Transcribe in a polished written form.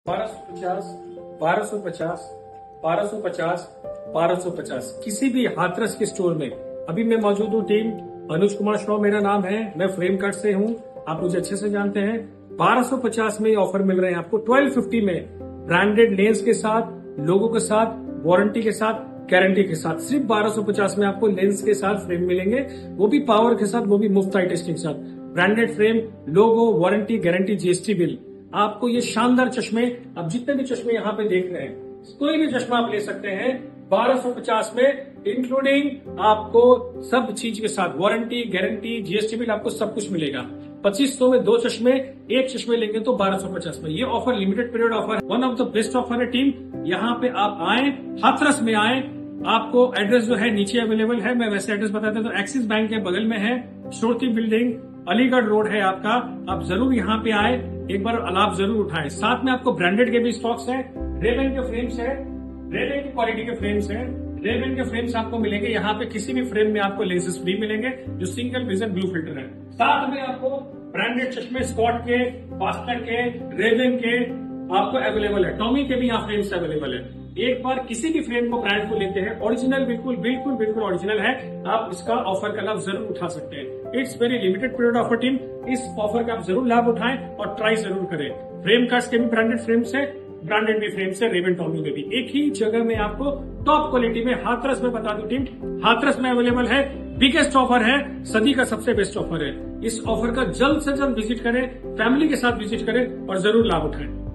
1250, 1250, 1250, 1250 किसी भी हाथरस के स्टोर में अभी मैं मौजूद हूँ। टीम अनुज कुमार श्रॉफ मेरा नाम है, मैं फ्रेम कट से हूँ, आप मुझे अच्छे से जानते हैं। 1250 में ऑफर मिल रहे हैं आपको, 1250 में ब्रांडेड लेंस के साथ, लोगो के साथ, वारंटी के साथ, गारंटी के साथ। सिर्फ 1250 में आपको लेंस के साथ फ्रेम मिलेंगे, वो भी पावर के साथ, वो भी मुफ्त आई टेस्टिंग के साथ। Branded frame, logo, warranty, guarantee, GST bill. आपको ये शानदार चश्मे, आप जितने भी चश्मे यहाँ पे देख रहे हैं, कोई भी चश्मा आप ले सकते हैं 1250 में, इंक्लूडिंग आपको सब चीज के साथ, वारंटी, गारंटी, जीएसटी बिल, आपको सब कुछ मिलेगा। 2500 में 2 चश्मे, एक चश्मे लेंगे तो 1250 में। ये offer limited period offer, one of the best offer है टीम। यहाँ पे आप आए, हाथरस में आए, आपको एड्रेस जो है नीचे अवेलेबल है, मैं वैसे एड्रेस बताता हूं तो एक्सिस बैंक के बगल में है, श्रोती बिल्डिंग, अलीगढ़ रोड है आपका। आप जरूर यहाँ पे आए, एक बार लाभ जरूर उठाएं। साथ में आपको ब्रांडेड के भी स्टॉक्स हैं, रेवेन के फ्रेम्स है, रेवेन की क्वालिटी के फ्रेम्स हैं, रेवेन के फ्रेम्स आपको मिलेंगे। यहाँ पे किसी भी फ्रेम में आपको लेंसेज फ्री मिलेंगे जो सिंगल विजन ब्लू फिल्टर है। साथ में आपको ब्रांडेड चश्मे स्कॉट के, फास्टर के, रेवेन के आपको अवेलेबल है, टॉमी के भी यहाँ फ्रेम्स अवेलेबल है। एक बार किसी भी फ्रेम को, ब्रांड को लेते हैं, ओरिजिनल बिल्कुल बिल्कुल बिल्कुल ओरिजिनल है, आप इसका ऑफर का लाभ जरूर उठा सकते हैं। It's very limited period offer team, इस ऑफर का आप जरूर लाभ उठाएं और ट्राई जरूर करें। फ्रेम कट्स के भी ब्रांडेड फ्रेम्स है, ब्रांडेड भी फ्रेम्स है, रेवेन, टॉमी में भी। एक ही जगह में आपको टॉप क्वालिटी में हाथरस में, बता दो टीम, हाथरस में अवेलेबल है। बिगेस्ट ऑफर है, सदी का सबसे बेस्ट ऑफर है। इस ऑफर का जल्द से जल्द विजिट करें, फैमिली के साथ विजिट करें और जरूर लाभ उठाएं।